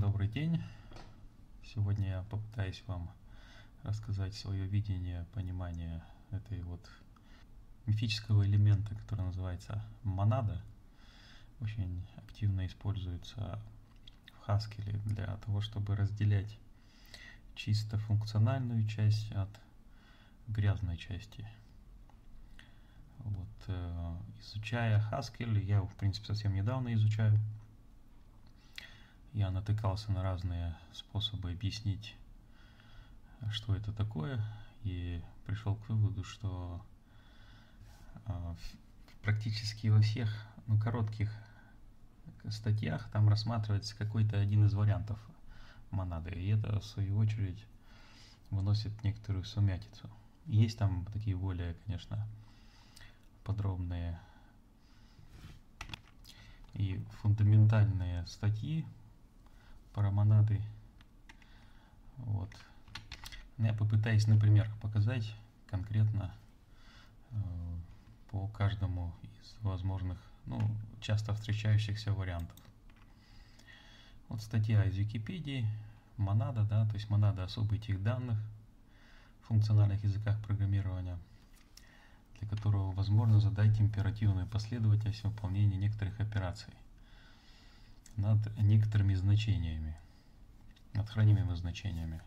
Добрый день. Сегодня я попытаюсь вам рассказать свое видение, понимание этой вот мифического элемента, который называется монада. Очень активно используется в Haskell для того, чтобы разделять чисто функциональную часть от грязной части. Вот, изучая Haskell, я его в принципе совсем недавно изучаю, я натыкался на разные способы объяснить, что это такое, и пришел к выводу, что практически во всех коротких статьях там рассматривается какой-то один из вариантов монады, и это в свою очередь выносит некоторую сумятицу. Есть там такие более, конечно, подробные и фундаментальные статьи про монады. Вот. Я попытаюсь на примерах показать конкретно по каждому из возможных, часто встречающихся вариантов. Вот статья из Википедии, монада, то есть монада — особый тип данных в функциональных языках программирования, для которого возможно задать императивную последовательность выполнения некоторых операций над некоторыми значениями, над хранимыми значениями.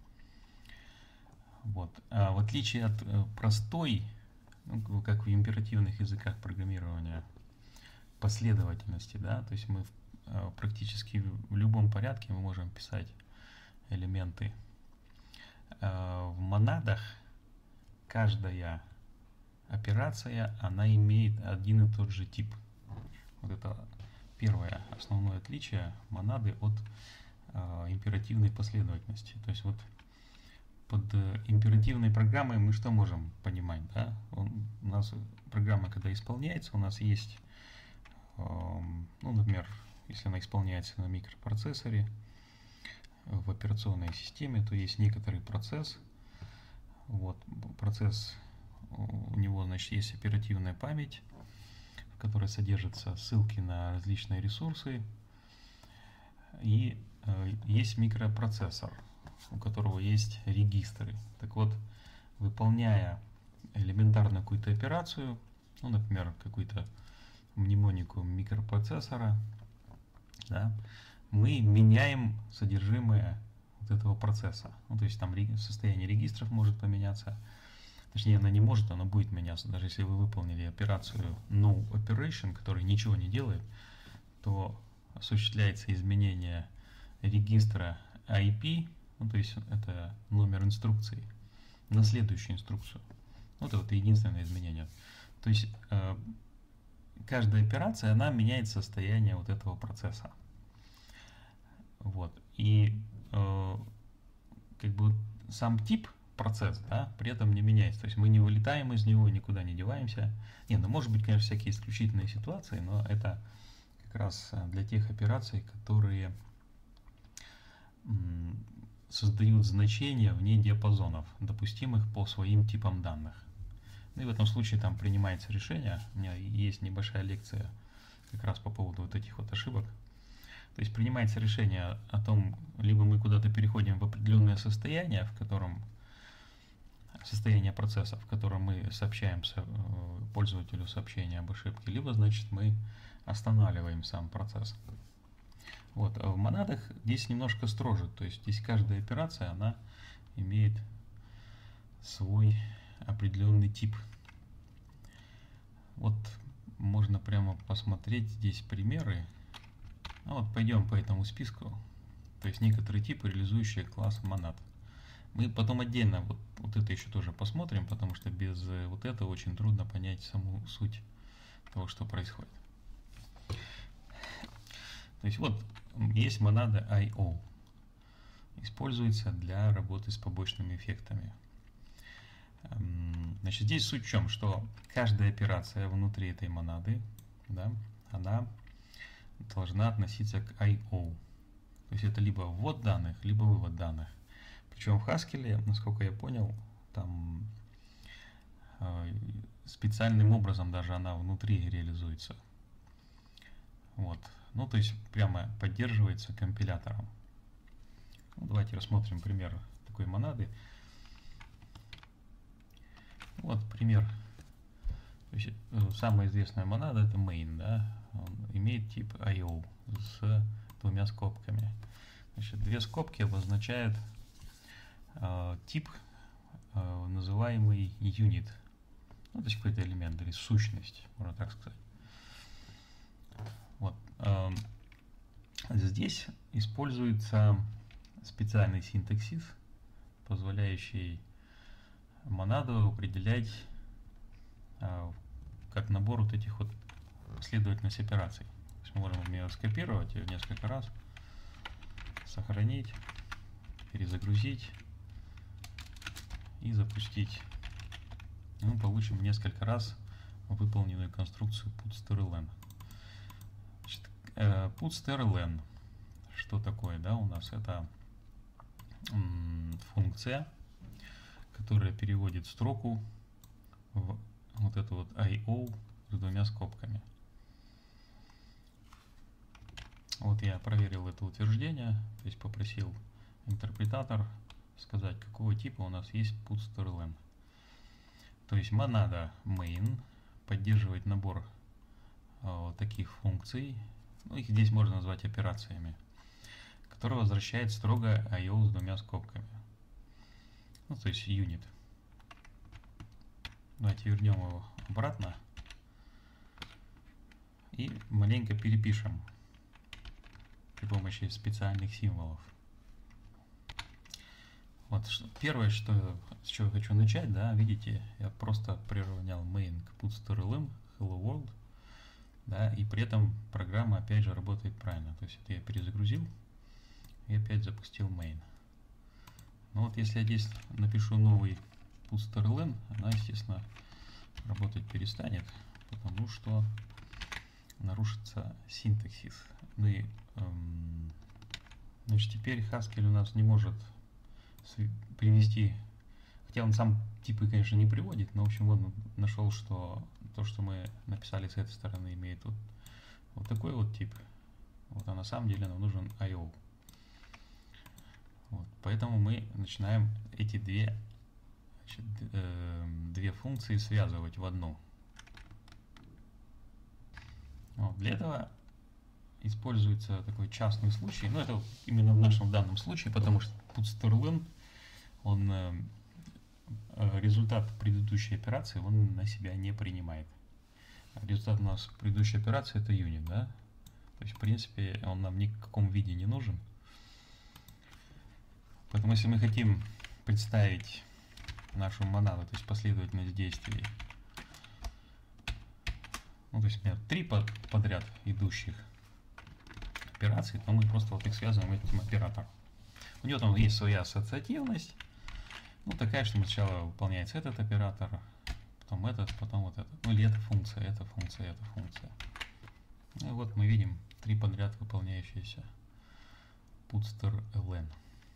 Вот. А в отличие от простой, как в императивных языках программирования, последовательности, то есть мы практически в любом порядке мы можем писать элементы. В монадах каждая операция, она имеет один и тот же тип. Вот это первое основное отличие монады от императивной последовательности. То есть вот под императивной программой мы что можем понимать? У нас программа, когда исполняется, у нас есть, например, если она исполняется на микропроцессоре в операционной системе, то есть некоторый процесс. Вот, процесс, у него, значит, есть оперативная память, в которой содержатся ссылки на различные ресурсы, и есть микропроцессор, у которого есть регистры. Так вот, выполняя элементарно какую-то операцию, например, какую-то мнемонику микропроцессора, мы меняем содержимое вот этого процесса. То есть там состояние регистров может поменяться. Точнее, она не может, она будет меняться. Даже если вы выполнили операцию no operation, которая ничего не делает, то осуществляется изменение регистра IP, то есть это номер инструкции, на следующую инструкцию. Это вот единственное изменение. То есть каждая операция, она меняет состояние вот этого процесса. Вот. И сам тип процесс, при этом не меняется. То есть мы не вылетаем из него, никуда не деваемся. Может быть, конечно, всякие исключительные ситуации, но это как раз для тех операций, которые создают значения вне диапазонов, допустимых по своим типам данных. И в этом случае там принимается решение. У меня есть небольшая лекция как раз по поводу вот этих вот ошибок. То есть принимается решение о том, либо мы куда-то переходим в определенное состояние, состояние процесса, в котором мы сообщаем пользователю сообщение об ошибке, либо, значит, мы останавливаем сам процесс. Вот. А в монадах здесь немножко строже, то есть здесь каждая операция, она имеет свой определенный тип. Вот можно прямо посмотреть здесь примеры. Пойдем по этому списку. То есть некоторые типы, реализующие класс монад. Мы потом отдельно вот это еще тоже посмотрим, потому что без вот этого очень трудно понять саму суть того, что происходит. То есть вот есть монада I/O. Используется для работы с побочными эффектами. Значит, здесь суть в чем, что каждая операция внутри этой монады, она должна относиться к I/O. То есть это либо ввод данных, либо вывод данных. Причем в Haskell, насколько я понял, там специальным образом даже она внутри реализуется. Вот. То есть прямо поддерживается компилятором. Ну, давайте рассмотрим пример такой монады. Вот пример. То есть, самая известная монада это main, да? Он имеет тип IO с двумя скобками. Значит, две скобки обозначают тип, называемый unit. Ну, то есть какой-то элемент или сущность, можно так сказать. Вот. Здесь используется специальный синтаксис, позволяющий монаду определять как набор вот этих вот последовательность операций. То есть мы можем ее скопировать ее несколько раз, сохранить, перезагрузить и запустить. И мы получим несколько раз выполненную конструкцию putstrlen. Putstrlen, что такое, да, у нас это функция, которая переводит строку в вот это вот IO с двумя скобками. Вот я проверил это утверждение, то есть попросил интерпретатор сказать, какого типа у нас есть putstrlen. То есть монада main поддерживает набор таких функций, ну, их здесь можно назвать операциями, который возвращает строго IO с двумя скобками. Ну, то есть unit. Давайте вернем его обратно и маленько перепишем при помощи специальных символов. Вот первое, с чего хочу начать, да, видите, я просто приравнял main к putstrlen hello world, да, и при этом программа опять же работает правильно. То есть это я перезагрузил и опять запустил main. Но вот если я здесь напишу новый putstrlen, она, естественно, работать перестанет, потому что нарушится синтаксис. Ну и, значит, теперь Haskell у нас не может привести, хотя он сам типы, конечно, не приводит, но, в общем, он нашел, что то, что мы написали с этой стороны, имеет вот такой вот тип. Вот, а на самом деле нам нужен IO. Вот, поэтому мы начинаем эти две функции связывать в одну. Вот, для этого используется такой частный случай, но это именно в нашем данном случае, потому что putstrlen, он результат предыдущей операции он на себя не принимает. Результат у нас предыдущей операции это unit, да? То есть в принципе он нам ни в каком виде не нужен. Поэтому если мы хотим представить нашу монаду, то есть последовательность действий, ну, то есть, например, 3 подряд идущих операций, то мы просто вот их связываем этим оператором. У него там есть своя ассоциативность, ну, такая, что сначала выполняется этот оператор, потом этот, потом вот этот. Ну, или эта функция, эта функция, эта функция. И вот мы видим 3 подряд выполняющиеся putstrlen.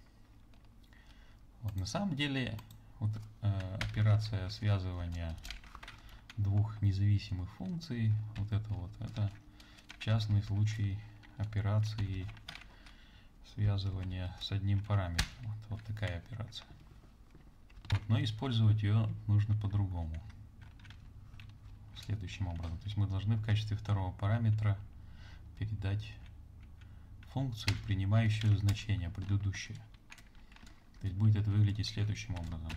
Вот, на самом деле, вот, операция связывания двух независимых функций, это частный случай операции связывания с одним параметром. Вот такая операция. Вот, но использовать ее нужно по-другому. Следующим образом. То есть мы должны в качестве второго параметра передать функцию, принимающую значение предыдущее. То есть будет это выглядеть следующим образом.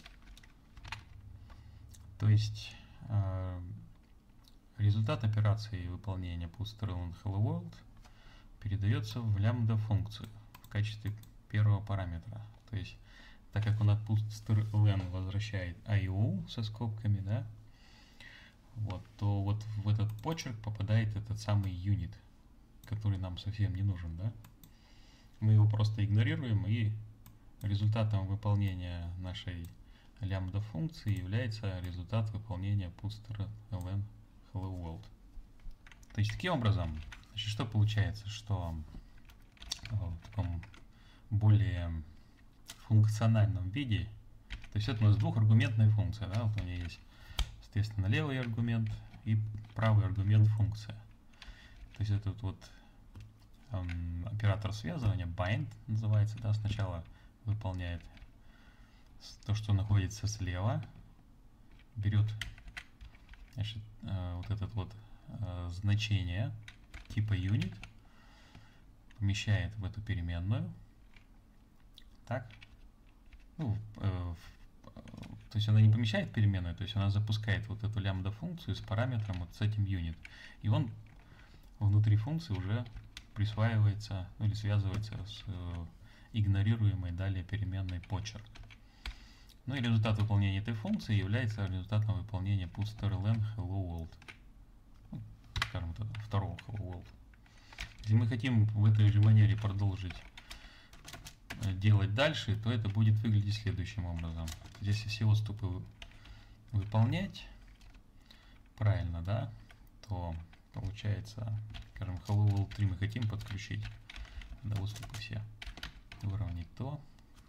То есть результат операции выполнения putstrlen hello world передается в лямбда функцию в качестве первого параметра. То есть так как у нас putstrlen возвращает IO со скобками, да, вот, то вот в этот почерк попадает этот самый unit, который нам совсем не нужен, да. Мы его просто игнорируем, и результатом выполнения нашей лямбда функции является результат выполнения putstrlen hello world. То есть таким образом, значит, что получается, что в таком более функциональном виде, то есть это у нас двухаргументная функция, да, вот у нее есть, соответственно, левый аргумент и правый аргумент функция. То есть этот вот оператор связывания, bind называется, да, сначала выполняет то, что находится слева, берет, значит, вот этот вот значение типа unit, помещает в эту переменную, так, ну, то есть она не помещает переменную, то есть она запускает вот эту лямбда функцию с параметром вот с этим unit, и он внутри функции уже присваивается, ну, или связывается с игнорируемой далее переменной почерк. Ну и результат выполнения этой функции является результатом выполнения putStrlen hello world, ну, скажем так, второго hello world. Если мы хотим в этой же манере продолжить делать дальше, то это будет выглядеть следующим образом. Здесь все отступы выполнять правильно, да, то получается, скажем, hello world 3 мы хотим подключить, да, отступы все выровнять, то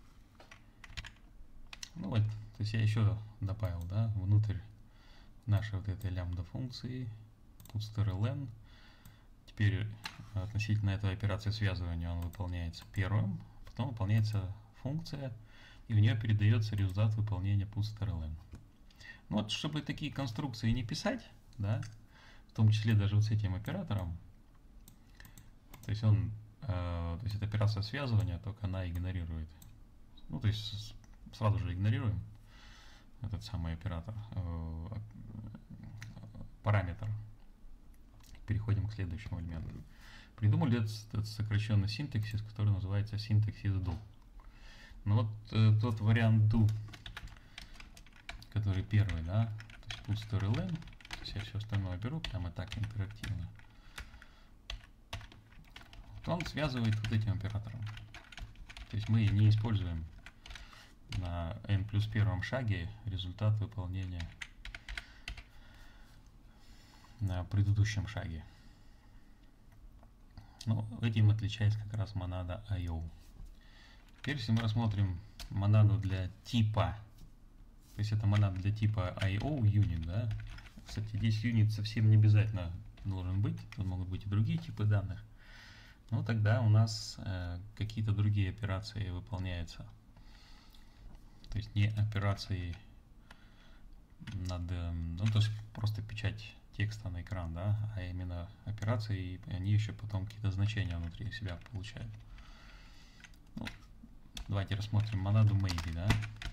ну вот, то есть я еще добавил, да, внутрь нашей вот этой лямбда функции putStrlen. Теперь относительно этой операции связывания он выполняется первым, потом выполняется функция, и в нее передается результат выполнения putStrlen. Ну вот, чтобы такие конструкции не писать, да, в том числе даже вот с этим оператором, то есть он, то есть эта операция связывания, только она игнорирует, ну то есть сразу же игнорируем этот самый оператор, параметр. Переходим к следующему элементу. Придумали этот сокращенный синтаксис, который называется синтаксис do. Ну вот тот вариант do, который первый, да, то есть putStrlen, то есть я все остальное беру прямо так интерактивно. Вот он связывает вот этим оператором. То есть мы не используем на n+1 шаге результат выполнения на предыдущем шаге. Ну, этим отличается как раз монада IO. Теперь, если мы рассмотрим монаду для типа, то есть это монада для типа IO unit, да. Кстати, здесь unit совсем не обязательно должен быть, тут могут быть и другие типы данных. Но тогда у нас какие-то другие операции выполняются. То есть не операции над, ну то есть просто печать текста на экран, да, а именно операции, и они еще потом какие-то значения внутри себя получают. Ну, давайте рассмотрим монаду maybe, да.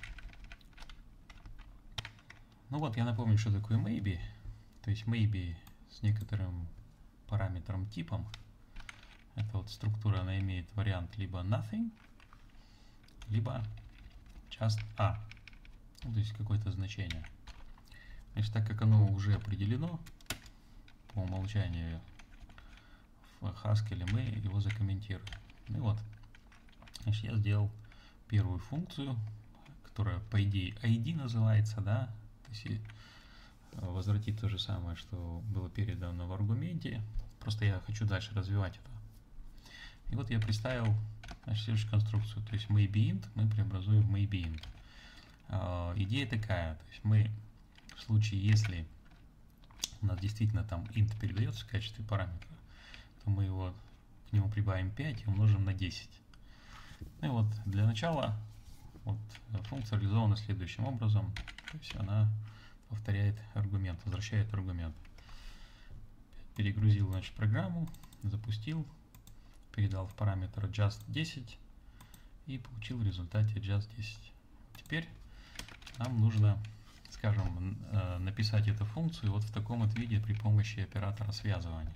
Ну вот, я напомню, что такое maybe. То есть maybe с некоторым параметром типом. Это вот структура, она имеет вариант либо nothing, либо just a, ну, то есть какое-то значение. Значит, так как оно уже определено по умолчанию в Haskell, мы его закомментируем. Ну и вот, значит, я сделал первую функцию, которая по идее ID называется, да, то есть возвратит то же самое, что было передано в аргументе, просто я хочу дальше развивать это. И вот я представил, значит, следующую конструкцию, то есть maybeInt мы преобразуем в maybeInt. Идея такая, то есть мы в случае, если у нас действительно там int передается в качестве параметра, то мы его к нему прибавим 5 и умножим на 10. Ну и вот для начала вот функция реализована следующим образом, то есть она повторяет аргумент, возвращает аргумент. Перегрузил, значит, программу, запустил, передал в параметр just 10 и получил в результате just 10. Теперь нам нужно, скажем, написать эту функцию вот в таком вот виде при помощи оператора связывания.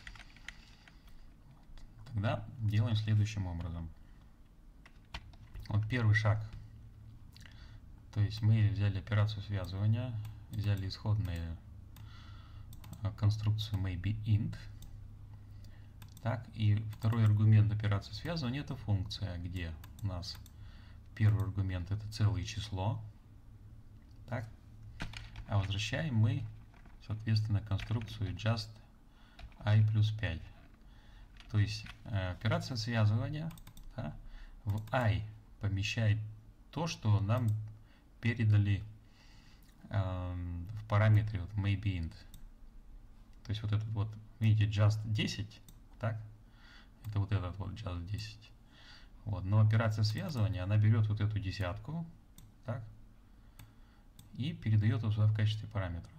Тогда делаем следующим образом. Вот первый шаг. То есть мы взяли операцию связывания, взяли исходную конструкцию maybeInt. Так, и второй аргумент операции связывания — это функция, где у нас первый аргумент — это целое число. Так, а возвращаем мы, соответственно, конструкцию just i плюс 5. То есть операция связывания, да, в i помещает то, что нам передали в параметре вот maybeInt. То есть вот этот вот, видите, just 10, так, Это вот этот вот just 10. Вот. Но операция связывания, она берет вот эту десятку, так, и передает ее сюда в качестве параметра.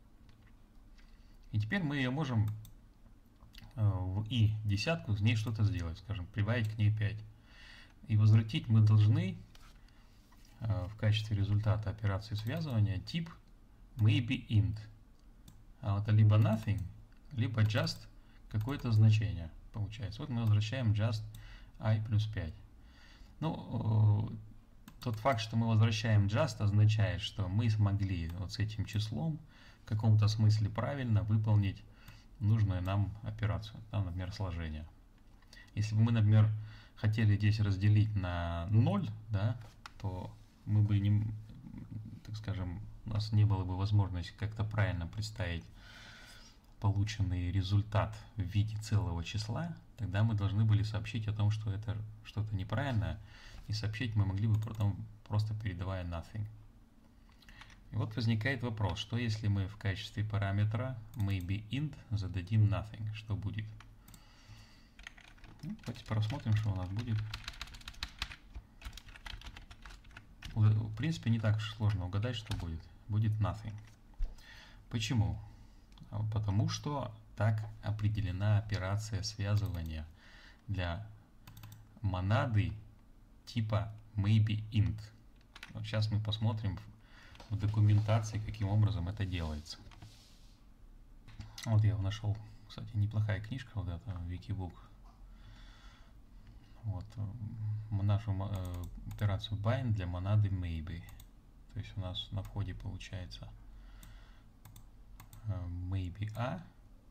И теперь мы ее можем в и десятку с ней что-то сделать, скажем, прибавить к ней 5. И возвратить мы должны в качестве результата операции связывания тип maybe int. А это либо nothing, либо just какое-то значение получается. Вот мы возвращаем just I плюс 5. Ну, тот факт, что мы возвращаем just, означает, что мы смогли вот с этим числом в каком-то смысле правильно выполнить нужную нам операцию, там, например, сложение. Если бы мы, например, хотели здесь разделить на 0, да, то мы бы не, так скажем, у нас не было бы возможности как-то правильно представить полученный результат в виде целого числа, тогда мы должны были сообщить о том, что это что-то неправильное, и сообщить мы могли бы потом просто передавая nothing. И вот возникает вопрос, что если мы в качестве параметра maybe int зададим nothing, что будет? Ну, давайте посмотрим, что у нас будет. В принципе, не так уж сложно угадать, что будет. Будет nothing. Почему? Потому что так определена операция связывания для монады типа maybe int. Вот сейчас мы посмотрим в документации, каким образом это делается. Вот я нашел, кстати, неплохая книжка, вот эта, Wikibook. Вот нашу операцию bind для монады maybe. То есть у нас на входе получается maybe a,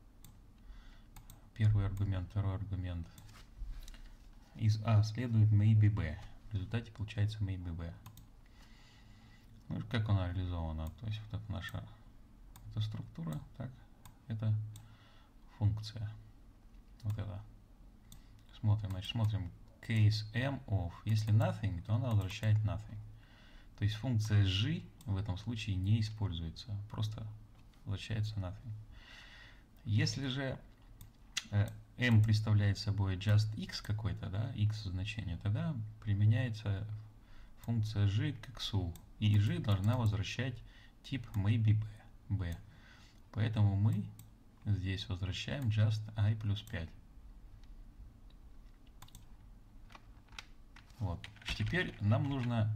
первый аргумент, второй аргумент. Из a следует maybe b. В результате получается maybe b. Ну, как она реализована? То есть вот это наша эта структура, так, это функция. Вот это. Смотрим, значит, смотрим case m of. Если nothing, то она возвращает nothing. То есть функция g в этом случае не используется, просто возвращается nothing. Если же m представляет собой just x какой-то, да, x значение, тогда применяется функция g к x, и g должна возвращать тип maybe b. Поэтому мы здесь возвращаем just I плюс 5. Вот. Теперь нам нужно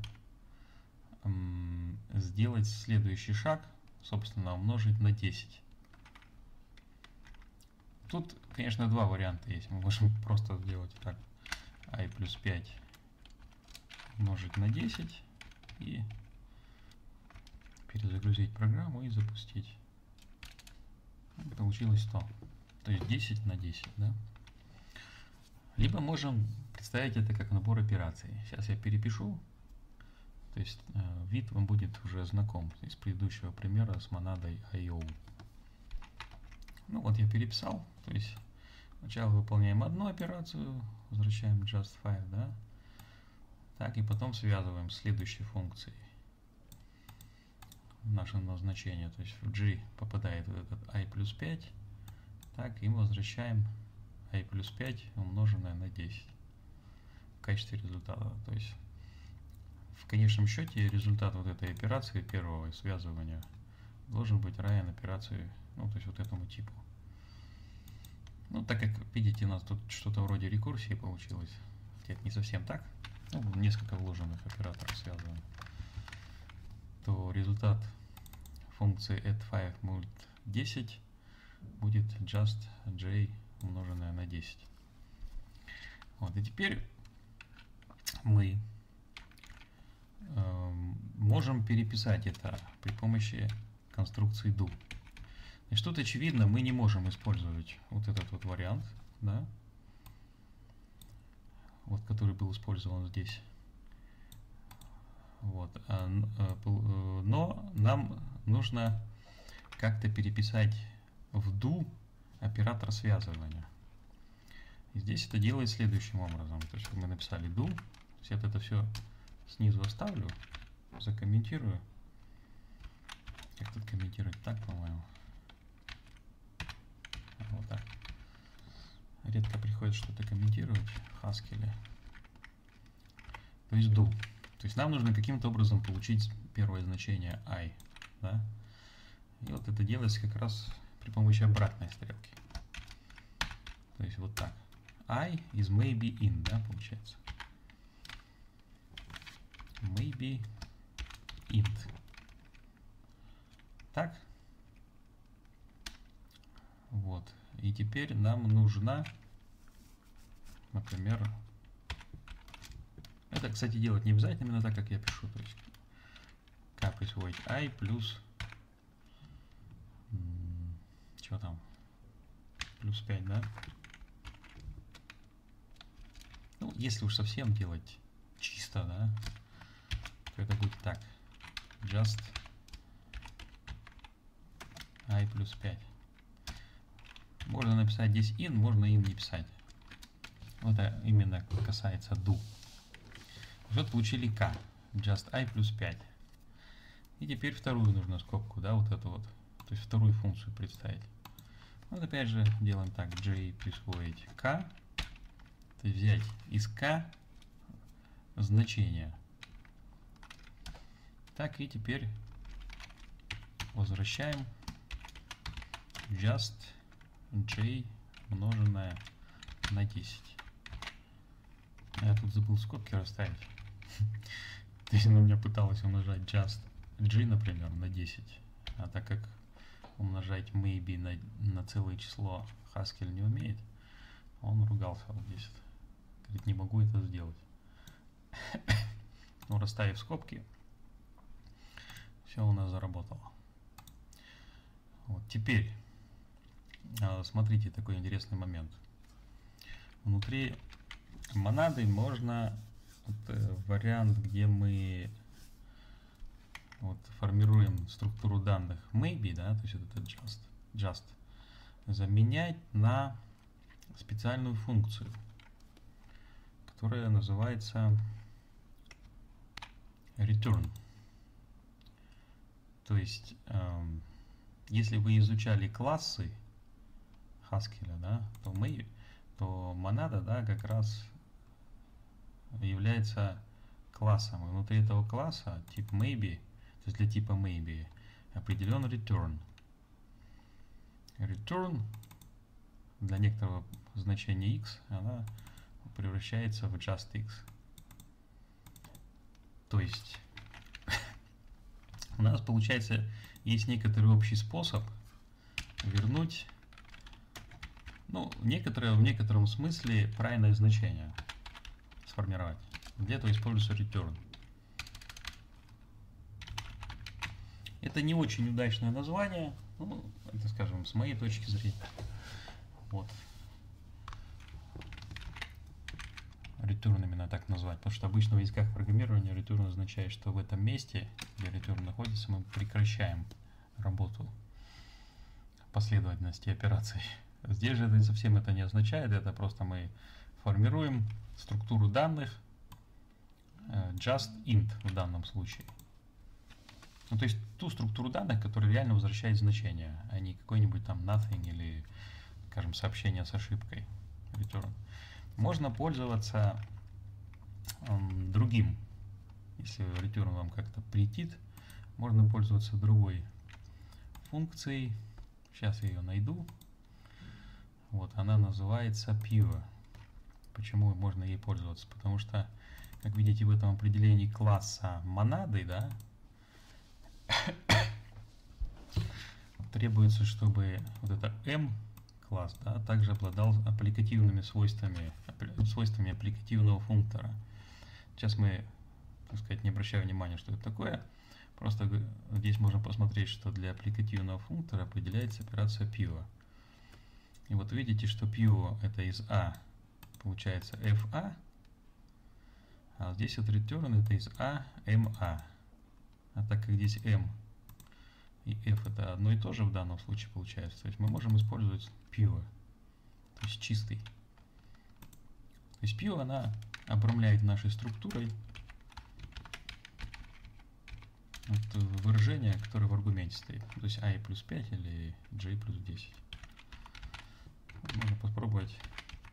сделать следующий шаг, собственно, умножить на 10. Тут, конечно, два варианта есть. Мы можем просто сделать так. I плюс 5 умножить на 10 и перезагрузить программу и запустить. Получилось 100. То есть 10 на 10, да? Либо можем представить это как набор операций. Сейчас я перепишу. То есть вид вам будет уже знаком из предыдущего примера с монадой IO. Ну вот я переписал. То есть сначала выполняем одну операцию, возвращаем just 5, да? Так, и потом связываем с следующей функцией наше назначение. То есть в G попадает вот этот I плюс 5. Так, и мы возвращаем I плюс 5 умноженное на 10 в качестве результата. То есть в конечном счете результат вот этой операции первого связывания должен быть равен операции, ну, то есть вот этому типу. Ну, так как, видите, у нас тут что-то вроде рекурсии получилось. Это не совсем так. Ну, несколько вложенных операторов связываем. То результат функции add5 будет 10, будет just j умноженное на 10. Вот, и теперь мы можем переписать это при помощи конструкции do. Значит, тут очевидно, мы не можем использовать вот этот вот вариант, да, вот, который был использован здесь. Вот, но нам нужно как-то переписать в do оператор связывания. И здесь это делает следующим образом. То есть мы написали do, то есть я это все снизу оставлю, закомментирую. Как тут комментировать? Так, по-моему. Вот так. редко приходится что-то комментировать в Haskell. То есть do. То есть нам нужно каким-то образом получить первое значение I. Да? И вот это делается как раз при помощи обратной стрелки. То есть вот так. I is maybe in, да, получается. Maybe int. Так. Вот. И теперь нам нужна, например, это, кстати, делать не обязательно именно так, как я пишу. То есть k присвоить I плюс, что там, плюс 5, да? Ну, если уж совсем делать чисто, да, то это будет так. Just I плюс 5. Можно написать здесь in, можно in не писать. Вот это именно касается do. Вот получили k. Just I плюс 5. И теперь вторую нужно скобку, да, вот эту вот. То есть вторую функцию представить. Вот опять же делаем так. J присвоить k. То есть взять из k значение. Так, и теперь возвращаем just j умноженное на 10. Я тут забыл скобки расставить. То есть она у меня пыталась умножать just g, например, на 10. А так как умножать maybe на целое число Haskell не умеет, он ругался вот здесь. Говорит, не могу это сделать. Но расставив скобки, все у нас заработало. Вот теперь смотрите такой интересный момент. Внутри монады можно вариант, где мы вот формируем структуру данных maybe, да, то есть это just, заменять на специальную функцию, которая называется return. То есть, если вы изучали классы Haskell, да, то монада, да, как раз является классом. И внутри этого класса тип maybe, то есть для типа maybe, определен return. Return для некоторого значения x, она превращается в just x. То есть у нас, получается, есть некоторый общий способ вернуть, ну, в некотором смысле правильное значение сформировать. Для этого используется return. Это не очень удачное название, ну, это, скажем, с моей точки зрения. Вот. Return именно так назвать, потому что обычно в языках программирования return означает, что в этом месте, где return находится, мы прекращаем работу последовательности операций. Здесь же совсем это не означает, это просто мы формируем структуру данных just int в данном случае. Ну, то есть ту структуру данных, которая реально возвращает значение, а не какой-нибудь там nothing или, скажем, сообщение с ошибкой. Return. Можно пользоваться другим. Если return вам как-то претит, можно пользоваться другой функцией. Сейчас я ее найду. Вот, она называется pure. Почему можно ей пользоваться? Потому что, как видите, в этом определении класса монады, да, требуется, чтобы вот это m класс, да, также обладал аппликативными свойствами аппликативного функтора. Сейчас мы, так сказать, не обращаем внимания, что это такое. Просто здесь можно посмотреть, что для аппликативного функтора определяется операция pure. И вот видите, что pure это из a получается fa, а здесь вот return это из a ma. А так как здесь m и f это одно и то же в данном случае получается, то есть мы можем использовать pure, то есть чистый. То есть pure она обрамляет нашей структурой вот выражение, которое в аргументе стоит. То есть i плюс 5 или j плюс 10. Можно попробовать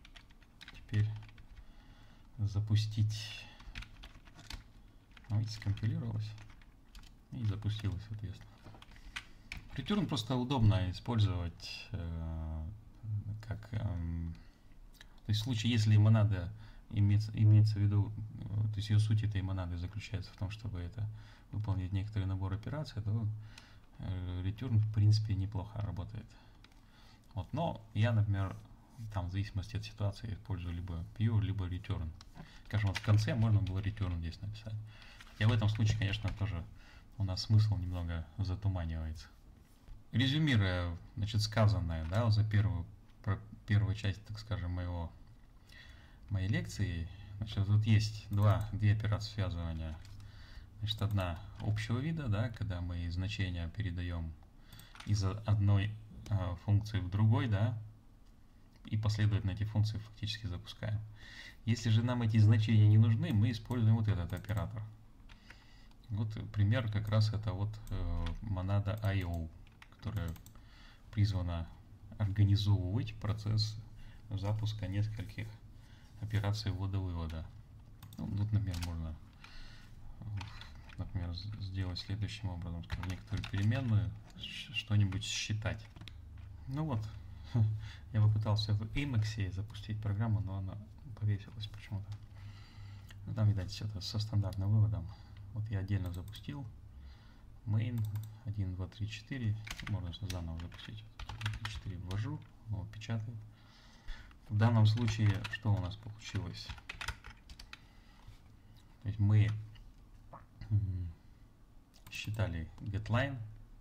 теперь запустить. Видите, скомпилировалось и запустилось, соответственно. Return просто удобно использовать как... то есть в случае, если монада имеется в виду, то есть ее суть этой монады заключается в том, чтобы это выполнить некоторый набор операций, то return в принципе неплохо работает. Вот, но я, например, там в зависимости от ситуации использую либо pure, либо return. Скажем, вот в конце можно было return здесь написать. И в этом случае, конечно, тоже у нас смысл немного затуманивается. Резюмируя, значит, сказанное, да, за первую часть, так скажем, моей лекции, значит, тут есть две операции связывания. Значит, одна общего вида, да, когда мы значения передаем из одной функции в другой, да, и последовательно эти функции фактически запускаем. Если же нам эти значения не нужны, мы используем вот этот оператор. Вот пример как раз это вот монада IO, которая призвана организовывать процесс запуска нескольких операций ввода-вывода. Ну, тут, например, можно сделать следующим образом, скажем, некоторую переменную, что-нибудь считать. Ну вот, я попытался в Emacs запустить программу, но она повесилась почему-то. Ну, там, видать, все это со стандартным выводом. Вот я отдельно запустил main 1, 2, 3, 4. Можно заново запустить. 4 ввожу, он печатает. В данном случае что у нас получилось? То есть мы считали getLine.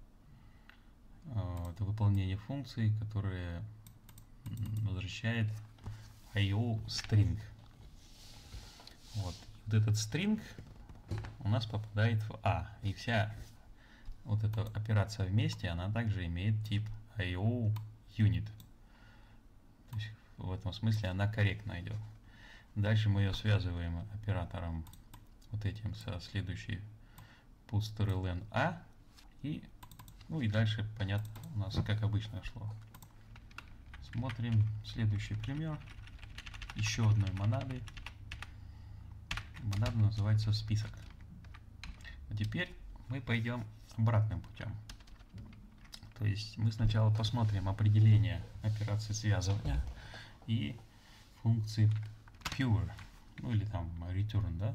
Это выполнение функции, которая возвращает IO string. Вот этот string у нас попадает в A. И вся вот эта операция вместе, она также имеет тип IO unit. То есть в этом смысле она корректно идет. Дальше мы ее связываем оператором вот этим со следующей put_ln A. И, ну и дальше, понятно, у нас как обычно шло. Смотрим следующий пример. Еще одной монады. Монада называется список. А теперь мы пойдем обратным путем. То есть мы сначала посмотрим определение операции связывания и функции pure, ну или там return, да,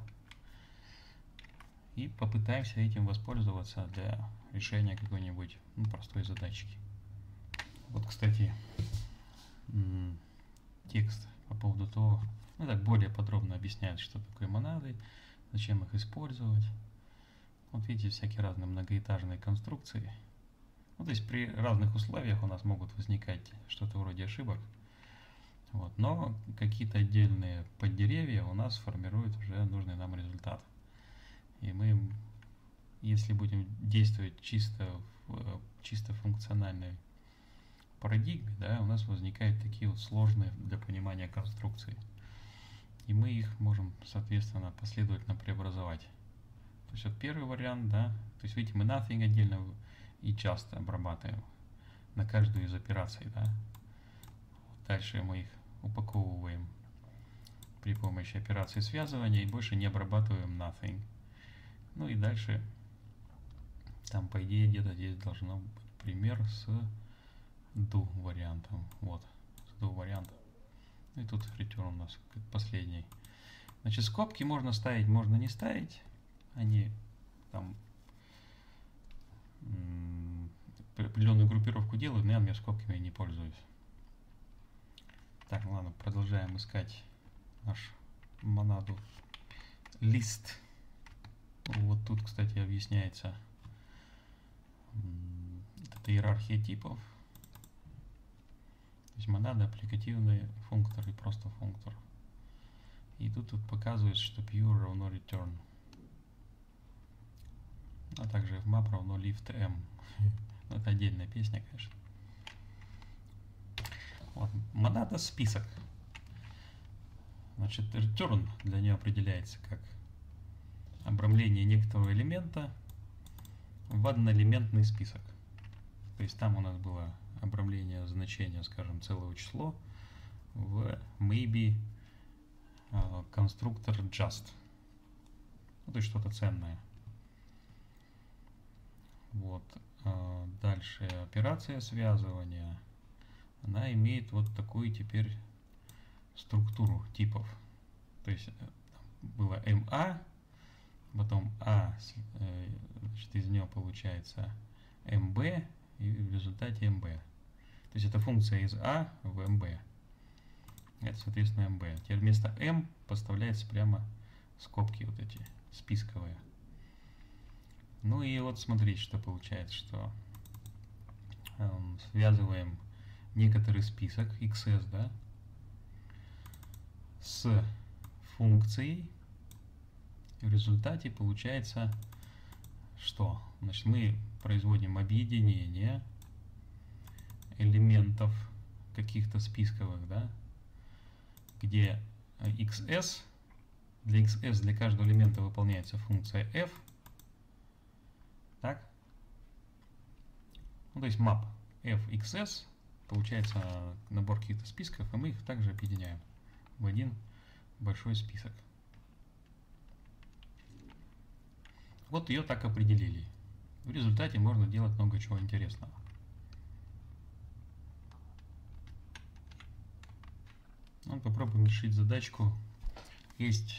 и попытаемся этим воспользоваться для решения какой-нибудь простой задачки. Вот, кстати, текст по поводу того, ну так более подробно объясняет, что такое монады, зачем их использовать. Вот видите, всякие разные многоэтажные конструкции. Ну, то есть при разных условиях у нас могут возникать что-то вроде ошибок. Вот, но какие-то отдельные поддеревья у нас формируют уже нужный нам результат. И мы, если будем действовать чисто функциональной парадигме, да, у нас возникают такие вот сложные для понимания конструкции. И мы их можем, соответственно, последовательно преобразовать. То есть вот первый вариант, да, то есть видите, мы nothing отдельно и часто обрабатываем на каждую из операций, да. Дальше мы их упаковываем при помощи операции связывания и больше не обрабатываем nothing. Ну и дальше там, по идее, где-то здесь должно быть пример с do вариантом. Вот, с do вариантом. И тут return у нас как последний. Значит, скобки можно ставить, можно не ставить. Они там определенную группировку делают, но я скобками не пользуюсь. Так, ладно, продолжаем искать наш монаду list. Вот тут, кстати, объясняется это иерархия типов. То есть монада, аппликативный функтор и просто функтор. И тут показывается, что pure равно return. А также fmap равно lift m. Это отдельная песня, конечно. Вот. Монада список. Значит, return для нее определяется как обрамление некоторого элемента в одноэлементный список. То есть там у нас было обрамление значения, скажем, целого число в maybe конструктор just. Ну, то есть что-то ценное. Вот. Дальше операция связывания. Она имеет вот такую теперь структуру типов. То есть было MA, потом значит, из нее получается MB, и в результате MB. То есть это функция из A в MB. Это, соответственно, MB. Теперь вместо M поставляется прямо скобки вот эти, списковые. Ну и вот смотрите, что получается, что связываем некоторый список XS, да, с функцией. В результате получается, что? Значит, мы производим объединение элементов каких-то списковых, да, где XS, для XS для каждого элемента выполняется функция F. Так? Ну, то есть map fxs получается набор каких-то списков, и мы их также объединяем в один большой список. Вот ее так определили. В результате можно делать много чего интересного. Ну, попробуем решить задачку. Есть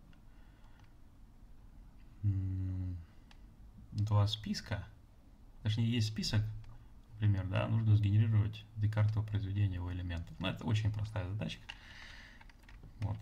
два списка. Точнее, есть список, например, да, нужно сгенерировать декартово произведение его элементов. Но это очень простая задачка. Вот.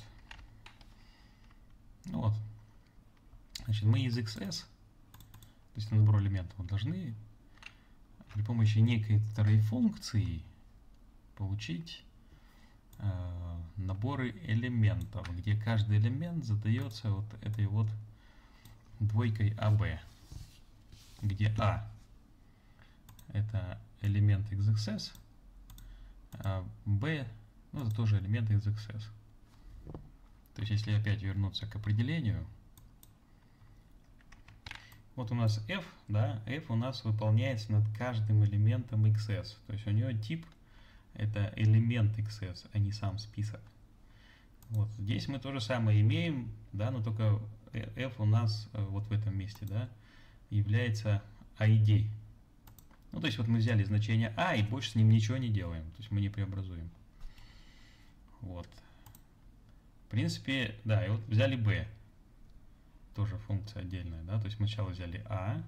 Ну вот. Значит, мы из XS, то есть набор элементов, должны при помощи некоторой функции получить наборы элементов, где каждый элемент задается вот этой вот двойкой AB, где A это элемент XXS, а B, ну, это тоже элемент XXS. То есть, если опять вернуться к определению, вот у нас F, да, F у нас выполняется над каждым элементом XS. То есть, у него тип это элемент XS, а не сам список. Вот здесь мы то же самое имеем, да, но только F у нас вот в этом месте, да, является ID. Ну, то есть, вот мы взяли значение A и больше с ним ничего не делаем. То есть, мы не преобразуем. Вот. В принципе, да, и вот взяли B. Тоже функция отдельная, да, то есть мы сначала взяли A,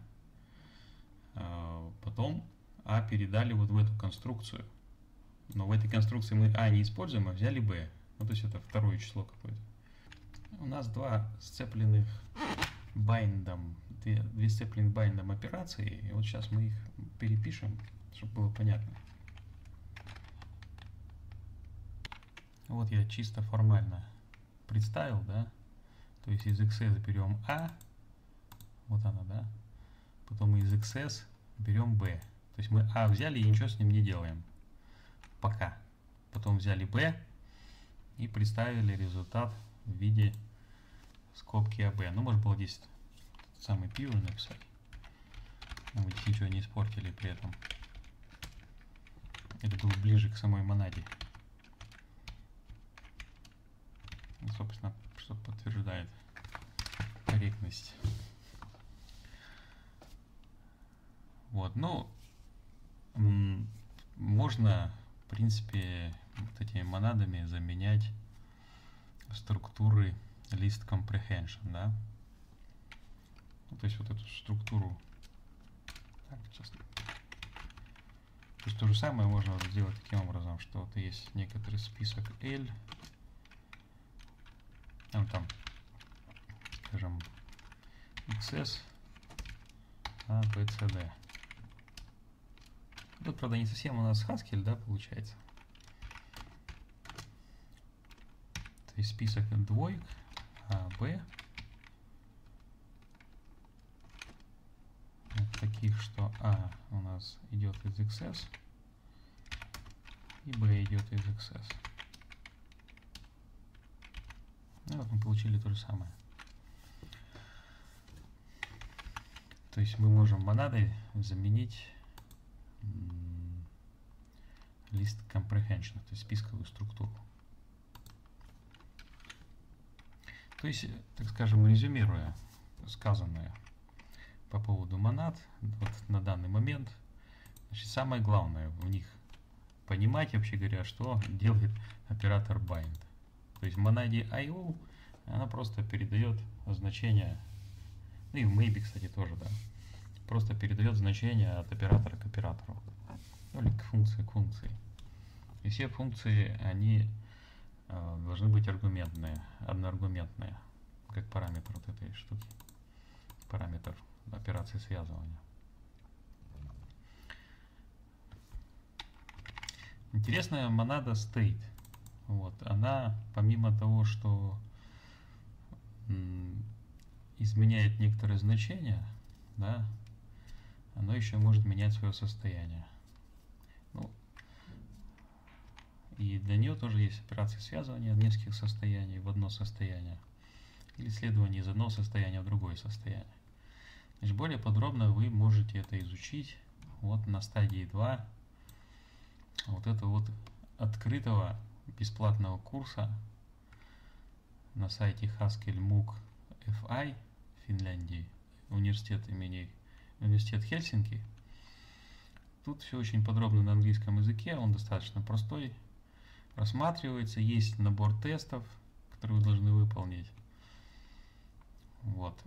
потом A передали вот в эту конструкцию. Но в этой конструкции мы A не используем, а взяли B. Ну, то есть это второе число какое-то. У нас два сцепленных байндом, две сцепленных байндом операции. И вот сейчас мы их перепишем, чтобы было понятно. Вот я чисто формально представил, да. То есть из XS берем A, вот она, да. Потом из XS берем B. То есть мы A взяли и ничего с ним не делаем. Пока. Потом взяли B и представили результат в виде скобки AB. Ну, можно было здесь самый пивор написать. Мы здесь ничего не испортили при этом. Это было ближе к самой монаде. И, собственно, что подтверждает корректность. Вот, ну, можно, в принципе, вот этими монадами заменять структуры list comprehension, да. Ну, то есть вот эту структуру. Так, сейчас. То есть то же самое можно сделать таким образом, что вот есть некоторый список L. Ну, там, скажем, XS, A, B, C, D. Тут, правда, не совсем у нас Haskell, да, получается. То есть список двоек, A, B. Таких, что A у нас идет из XS, и B идет из XS. Ну, вот мы получили то же самое. То есть мы можем монадой заменить list comprehension, то есть списковую структуру. То есть, так скажем, резюмируя сказанное по поводу монад, вот на данный момент, значит, самое главное в них понимать, вообще говоря, что делает оператор bind. То есть в монаде IO она просто передает значение, ну и в maybe, кстати, тоже, да, просто передает значение от оператора к оператору, ну или к функции. И все функции, они должны быть аргументные, одноаргументные, как параметр вот этой штуки, параметр операции связывания. Интересная монада state. Вот, она, помимо того, что изменяет некоторые значения, да, оно еще может менять свое состояние. Ну, и для нее тоже есть операции связывания нескольких состояний в одно состояние, или следование из одного состояния в другое состояние. Значит, более подробно вы можете это изучить вот на стадии 2 вот этого вот открытого бесплатного курса на сайте Haskell MOOC FI Финляндии, университет Хельсинки. Тут все очень подробно на английском языке, он достаточно простой, рассматривается, есть набор тестов, которые вы должны выполнить. Вот.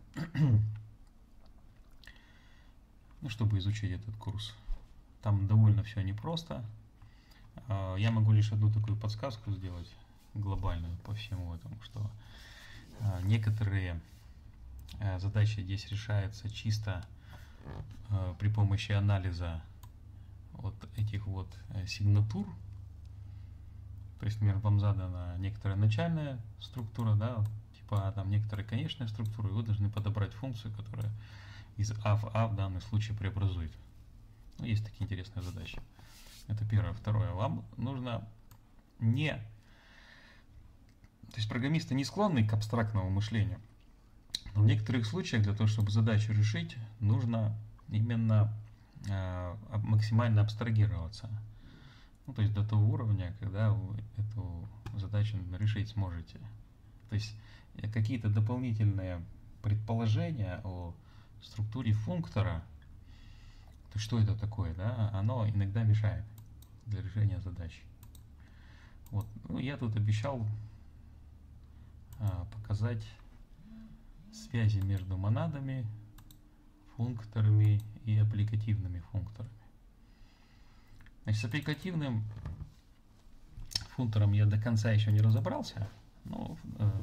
Ну, чтобы изучить этот курс. Там довольно все непросто. Я могу лишь одну такую подсказку сделать глобальную по всему этому, что некоторые задачи здесь решаются чисто при помощи анализа вот этих вот сигнатур. То есть, например, вам задана некоторая начальная структура, да, типа там некоторая конечная структура, и вы должны подобрать функцию, которая из А в А в данном случае преобразует. Ну, есть такие интересные задачи. Это первое. Второе. Вам нужно не... То есть программисты не склонны к абстрактному мышлению. Но в некоторых случаях для того, чтобы задачу решить, нужно именно максимально абстрагироваться. Ну, то есть до того уровня, когда вы эту задачу решить сможете. То есть какие-то дополнительные предположения о структуре функтора, то что это такое, да, оно иногда мешает для решения задачи. Вот. Ну, я тут обещал показать связи между монадами, функторами и аппликативными функторами. Значит, с аппликативным функтором я до конца еще не разобрался, но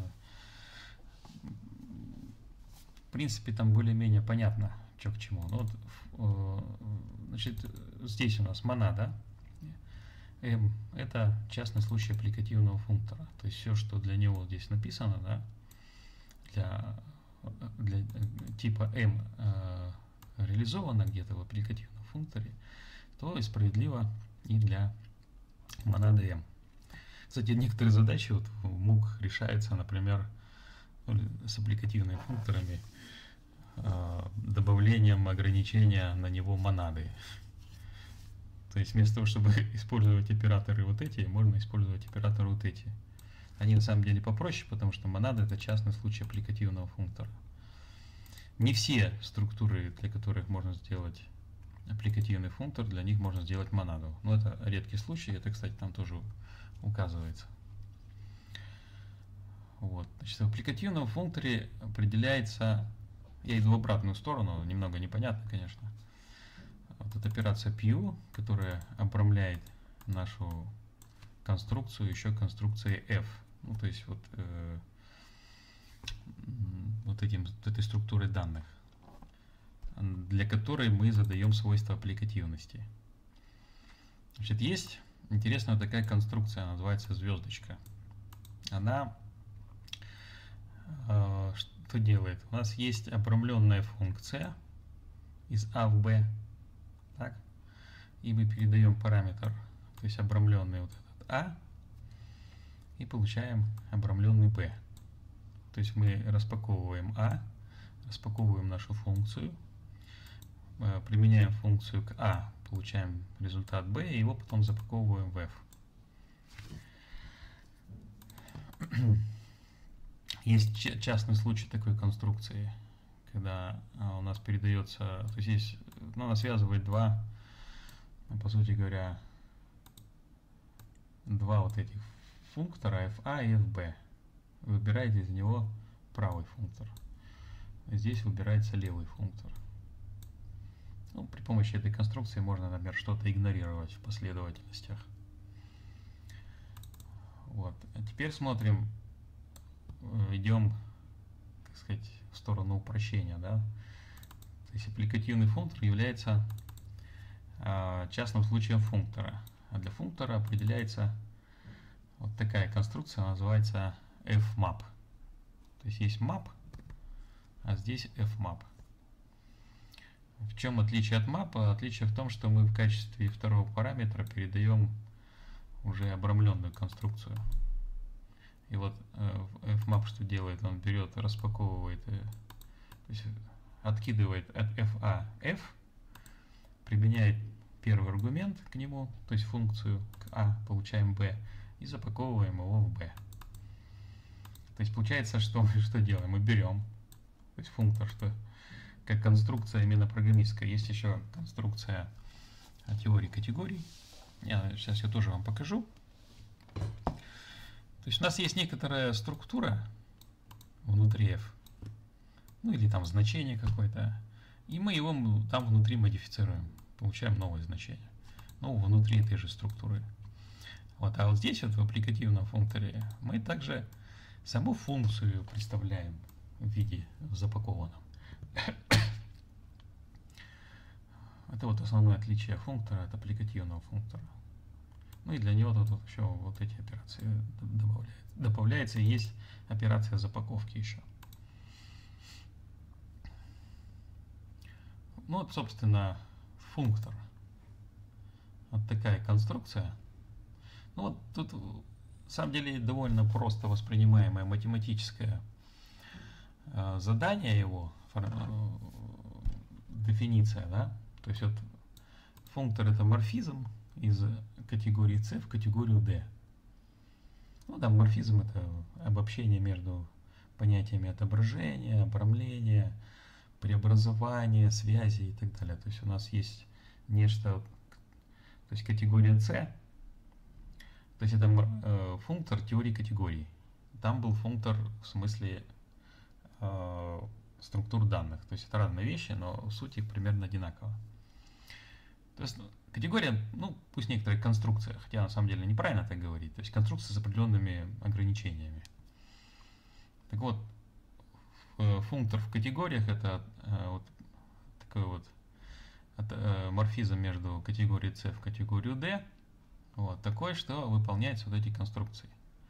в принципе там более-менее понятно, что к чему. Ну, вот, значит, здесь у нас монада. Это частный случай аппликативного функтора. То есть все, что для него здесь написано, да, для типа M реализовано где-то в аппликативном функторе, то и справедливо и для монады M. Кстати, некоторые задачи вот в MOOC решаются, например, с аппликативными функторами, добавлением ограничения на него монады. То есть вместо того, чтобы использовать операторы вот эти, можно использовать операторы вот эти. Они на самом деле попроще, потому что монада — это частный случай аппликативного функтора. Не все структуры, для которых можно сделать аппликативный функтор, для них можно сделать монаду. Но это редкий случай, это, кстати, там тоже указывается. Вот. Значит, в аппликативном функторе определяется, я иду в обратную сторону, немного непонятно, конечно. Вот эта операция Pu, которая обрамляет нашу конструкцию еще конструкцией F. Ну, то есть вот, вот этой структурой данных, для которой мы задаем свойства аппликативности. Значит, есть интересная такая конструкция, называется звездочка. Она что делает? У нас есть обрамленная функция из А в Б, так? И мы передаем параметр, то есть обрамленный вот этот А, и получаем обрамленный Б. То есть мы распаковываем А, распаковываем нашу функцию, применяем функцию к А, получаем результат B, и его потом запаковываем в F. Есть частный случай такой конструкции, когда у нас передается, то есть есть, ну, она связывает два, по сути говоря, два вот этих функтора fa и fb. Выбираете из него правый функтор. Здесь выбирается левый функтор. Ну, при помощи этой конструкции можно, например, что-то игнорировать в последовательностях. Вот. А теперь смотрим, идем, так сказать, в сторону упрощения, да. То есть аппликативный функтор является частным случаем функтора. А для функтора определяется вот такая конструкция, называется fmap. То есть есть map, а здесь fmap. В чем отличие от map? Отличие в том, что мы в качестве второго параметра передаем уже обрамленную конструкцию. И вот fmap что делает? Он берет, распаковывает, то есть откидывает от fa f, применяет первый аргумент к нему, то есть функцию к a, получаем b, и запаковываем его в b. То есть получается, что мы что делаем? Мы берем, то есть функтор, что как конструкция именно программистская. Есть еще конструкция теории категорий. Сейчас я тоже вам покажу. То есть у нас есть некоторая структура внутри f, ну или там значение какое-то, и мы его там внутри модифицируем, получаем новое значение, ну, внутри этой же структуры. Вот, а вот здесь вот в аппликативном функторе мы также саму функцию представляем в виде запакованном. Это вот основное отличие функтора от аппликативного функтора. Ну и для него тут еще вот эти операции добавляется, и есть операция запаковки еще. Ну вот, собственно, функтор. Вот такая конструкция. Ну вот тут, на самом деле, довольно просто воспринимаемое математическое задание его, дефиниция, да. То есть вот функтор — это морфизм из категории C в категорию D. Ну, там морфизм — это обобщение между понятиями отображения, обрамления, преобразования, связи и так далее. То есть у нас есть нечто, то есть категория C, то есть это функтор теории категорий. Там был функтор в смысле структур данных. То есть это разные вещи, но суть их примерно одинакова. То есть категория, ну, пусть некоторая конструкция, хотя на самом деле неправильно так говорить, то есть конструкция с определенными ограничениями. Так вот, функтор в категориях — это вот такой вот морфизм между категорией C в категорию D, вот такой, что выполняется вот эти конструкции.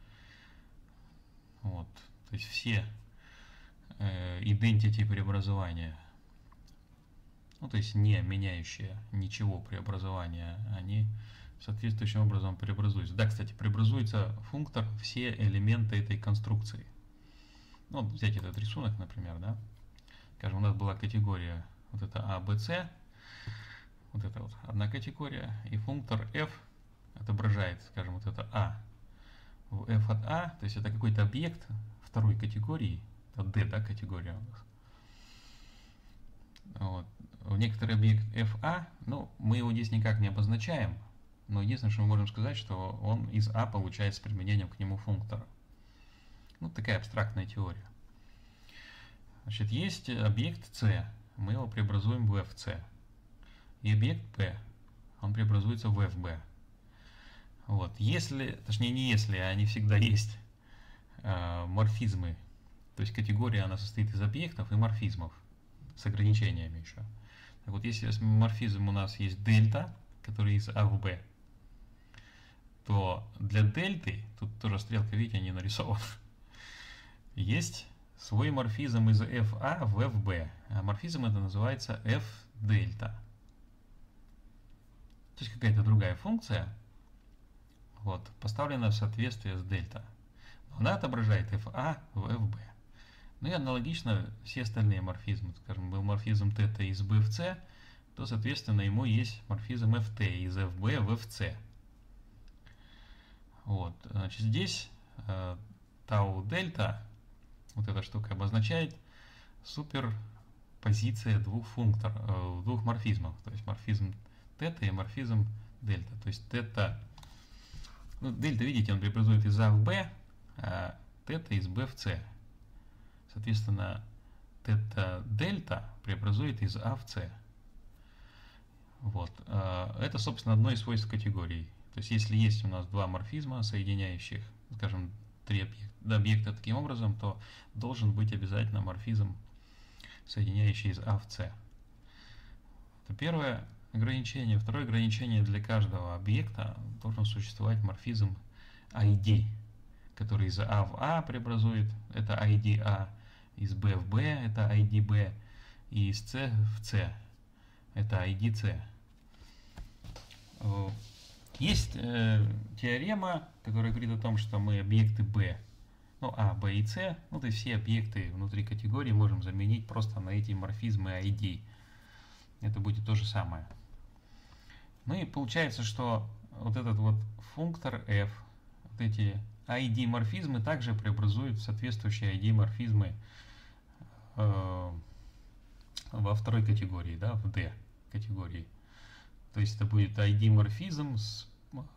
Вот, то есть все identity преобразования, ну, то есть не меняющие ничего преобразования, они соответствующим образом преобразуются. Да, кстати, преобразуется функтор все элементы этой конструкции. Ну, вот взять этот рисунок, например, да. Скажем, у нас была категория вот это A, B, C, вот это вот одна категория, и функтор f отображает, скажем, вот это A в f от A, то есть это какой-то объект второй категории, это D, да, категория у нас. Вот. В некоторый объект fa, ну, мы его здесь никак не обозначаем, но единственное, что мы можем сказать, что он из A получается с применением к нему функтора. Ну, такая абстрактная теория. Значит, есть объект C, мы его преобразуем в fc. И объект P, он преобразуется в fb. Вот. Если, точнее не если, а они всегда есть морфизмы. То есть категория, она состоит из объектов и морфизмов с ограничениями еще. Так вот, если морфизм у нас есть дельта, который из А в Б, то для дельты, тут тоже стрелка, видите, не нарисована, есть свой морфизм из FA в FB. А морфизм это называется F дельта. То есть какая-то другая функция, вот, поставлена в соответствие с дельта. Она отображает FA в FB. Ну и аналогично все остальные морфизмы. Скажем, был морфизм θ из B в C, то, соответственно, ему есть морфизм ft из fb в fc. Вот. Значит, здесь тау дельта вот эта штука обозначает суперпозиция двух морфизмов, то есть морфизм тета и морфизм дельта. То есть тета, ну, дельта, видите, он преобразует из А в Б, а тета из Б в С. Соответственно, тета дельта преобразует из А в С. Вот. Это, собственно, одно из свойств категорий. То есть, если есть у нас два морфизма, соединяющих, скажем, три объекта таким образом, то должен быть обязательно морфизм, соединяющий из А в С. Это первое ограничение. Второе ограничение: для каждого объекта должен существовать морфизм ID, который из А в А преобразует, это ID А, из Б в Б, это ID Б, и из С в С, это ID С. Есть теорема, которая говорит о том, что мы объекты B, ну, А, Б и С, ну, то есть все объекты внутри категории можем заменить просто на эти морфизмы ID. Это будет то же самое. Ну и получается, что вот этот вот функтор f, вот эти ID морфизмы также преобразуют в соответствующие ID морфизмы во второй категории, да, в D категории. То есть это будет ID морфизм с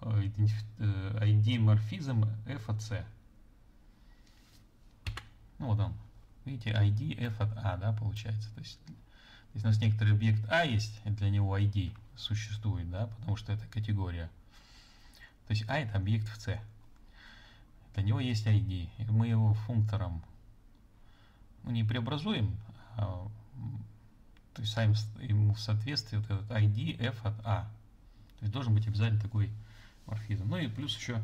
ID морфизм f от c. Ну вот он, видите, ID f от a, да, получается. То есть у нас некоторый объект А есть, и для него ID существует, да, потому что это категория. То есть А это объект в C. Для него есть ID. И мы его функтором, ну, не преобразуем, то есть ставим ему в соответствие вот этот ID f от A. То есть должен быть обязательно такой морфизм. Ну и плюс еще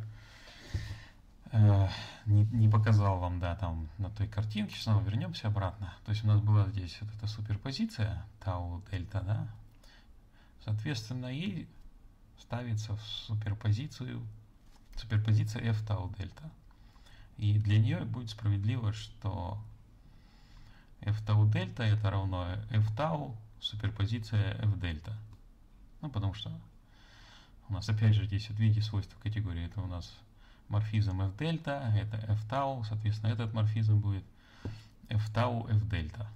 не показал вам, да, там на той картинке, снова вернемся обратно. То есть у нас была здесь вот эта суперпозиция тау дельта, да. Соответственно, ей ставится в суперпозиция f тау дельта. И для нее будет справедливо, что f тау дельта это равно f тау суперпозиция f дельта. Ну, потому что у нас опять же здесь, вот видите, свойства категории. Это у нас морфизм f дельта, это f тау, соответственно, этот морфизм будет f тау f дельта.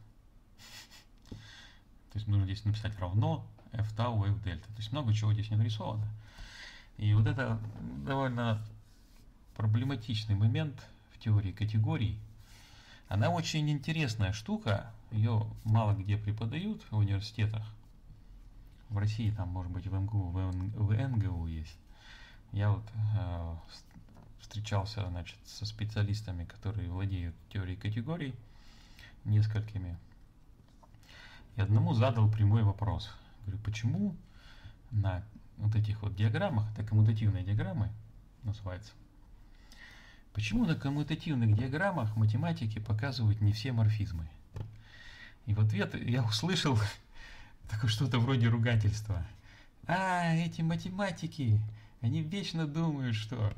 То есть нужно здесь написать равно f тау f дельта. То есть много чего здесь не нарисовано. И вот это довольно проблематичный момент в теории категорий. Она очень интересная штука, ее мало где преподают в университетах. В России там, может быть, в МГУ, в НГУ есть. Я вот встречался, значит, со специалистами, которые владеют теорией категорий, несколькими. И одному задал прямой вопрос. Говорю, почему на вот этих вот диаграммах, это коммутативные диаграммы называется, почему на коммутативных диаграммах математики показывают не все морфизмы? И в ответ я услышал такое что-то вроде ругательства. А, эти математики, они вечно думают, что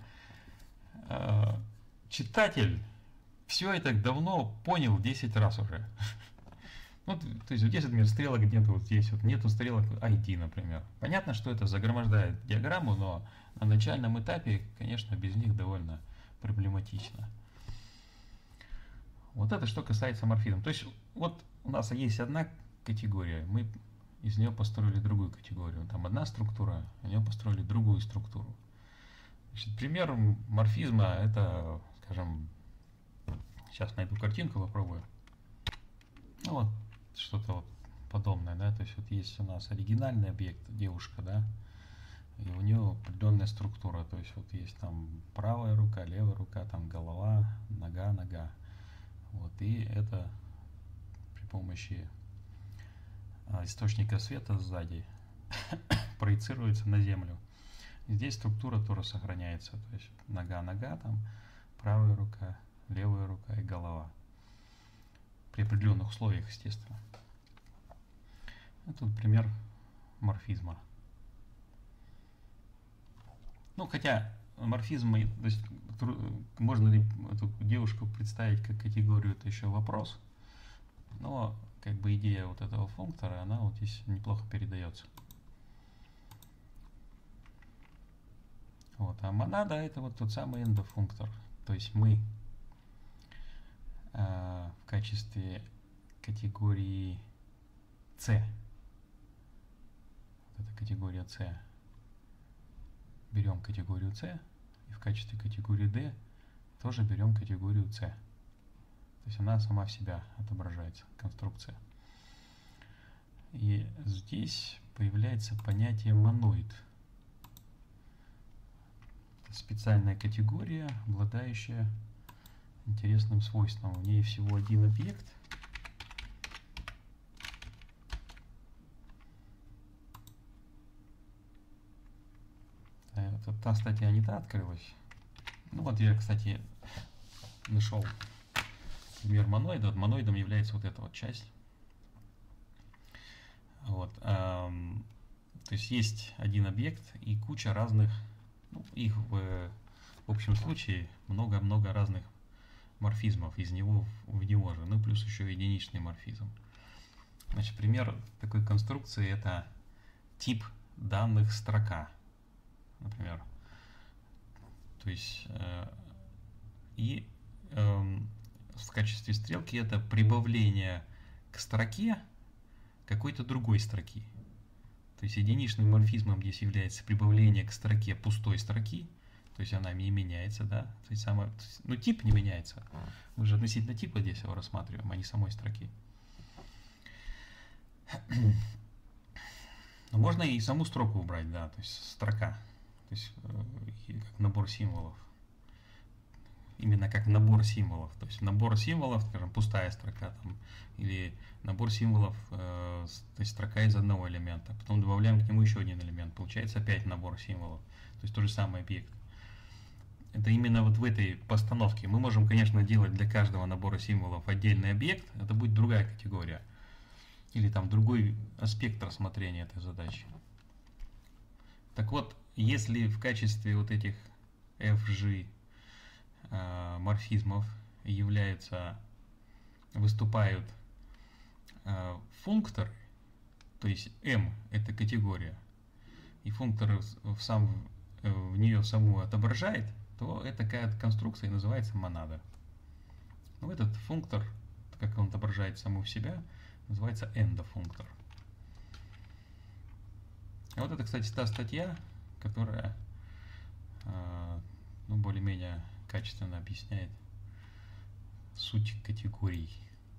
читатель все это давно понял 10 раз уже. Ну, то есть здесь, например, стрелок нету, вот здесь вот нету стрелок ID, например. Понятно, что это загромождает диаграмму, но на начальном этапе, конечно, без них довольно проблематично. Вот это что касается морфизма. То есть вот у нас есть одна категория, мы из нее построили другую категорию. Там одна структура, из нее построили другую структуру. Значит, пример морфизма это, скажем, сейчас найду картинку, попробую. Ну вот, что-то вот подобное, да, то есть вот есть у нас оригинальный объект, девушка, да, и у нее определенная структура, то есть вот есть там правая рука, левая рука, там голова, нога, вот, и это при помощи источника света сзади проецируется на землю. И здесь структура тоже сохраняется, то есть нога, там правая рука, левая рука и голова. При определенных условиях, естественно. Это пример морфизма. Ну, хотя морфизм, то есть, можно ли эту девушку представить как категорию, это еще вопрос. Но как бы идея вот этого функтора, она вот здесь неплохо передается. Вот. А монада это вот тот самый эндофунктор. То есть мы в качестве категории C. Вот это категория C. Берем категорию C, и в качестве категории D тоже берем категорию C. То есть она сама в себя отображается, конструкция. И здесь появляется понятие моноид. Это специальная категория, обладающая интересным свойством. В ней всего один объект. Вот та статья не та открылась. Ну вот я, кстати, нашел пример моноида. Вот моноидом является вот эта вот часть. Вот, то есть есть один объект и куча разных, ну, их в общем случае много-много разных морфизмов из него в него же, ну плюс еще единичный морфизм. Значит, пример такой конструкции — это тип данных строка, например. То есть в качестве стрелки это прибавление к строке какой-то другой строки. То есть единичным морфизмом здесь является прибавление к строке пустой строки, то есть она не меняется, да, то есть ну, тип не меняется. Мы же относительно типа здесь его рассматриваем, а не самой строки. Но можно и саму строку убрать, да, то есть строка, то есть как набор символов. Именно как набор символов. То есть набор символов, скажем, пустая строка там, или набор символов, то есть строка из одного элемента. Потом добавляем к нему еще один элемент. Получается опять набор символов. То есть тот же самый объект. Это именно вот в этой постановке. Мы можем, конечно, делать для каждого набора символов отдельный объект. Это будет другая категория. Или там другой аспект рассмотрения этой задачи. Так вот, если в качестве вот этих FG морфизмов выступают функторы, то есть M это категория, и функтор в нее саму отображает, то эта такая конструкция и называется монада. Но этот функтор, как он отображает саму в себя, называется эндофунктор. А вот это, кстати, та статья, которая ну, более-менее качественно объясняет суть категорий.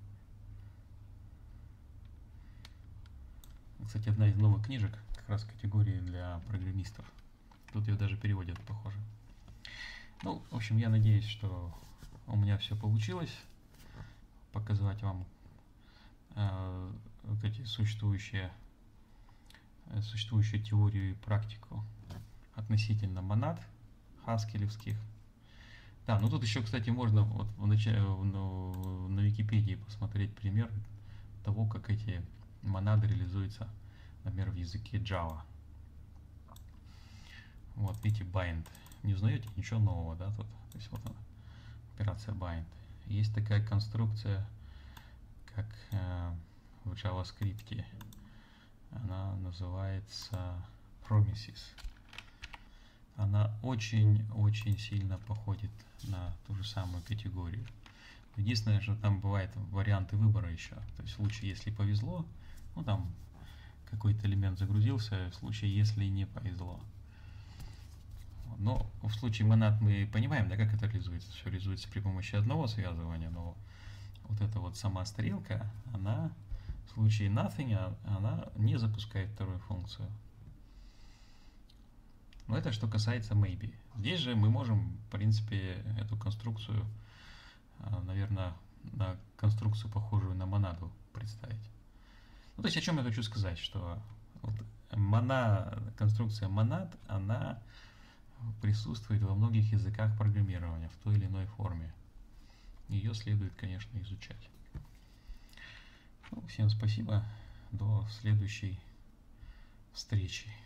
Кстати, одна из новых книжек, как раз категории для программистов. Тут ее даже переводят, похоже. Ну, в общем, я надеюсь, что у меня все получилось. Показать вам вот эти существующую теорию и практику относительно монад хаскелевских. Да, ну тут еще, кстати, можно вот на Википедии посмотреть пример того, как эти монады реализуются, например, в языке Java. Вот, видите, bind. Не узнаете ничего нового, да, тут? То есть вот она, операция bind. Есть такая конструкция, как в JavaScript. Она называется promises. Она очень-очень сильно походит на ту же самую категорию. Единственное, что там бывают варианты выбора еще. То есть в случае, если повезло, ну там какой-то элемент загрузился, в случае, если не повезло. Но в случае монад мы понимаем, да, как это реализуется. Все реализуется при помощи одного связывания, но вот эта вот сама стрелка, она в случае nothing, она не запускает вторую функцию. Но это что касается maybe. Здесь же мы можем, в принципе, эту конструкцию, наверное, на конструкцию, похожую на монаду, представить. Ну, то есть, о чем я хочу сказать, что вот конструкция монад, она присутствует во многих языках программирования в той или иной форме. Ее следует, конечно, изучать. Ну, всем спасибо. До следующей встречи.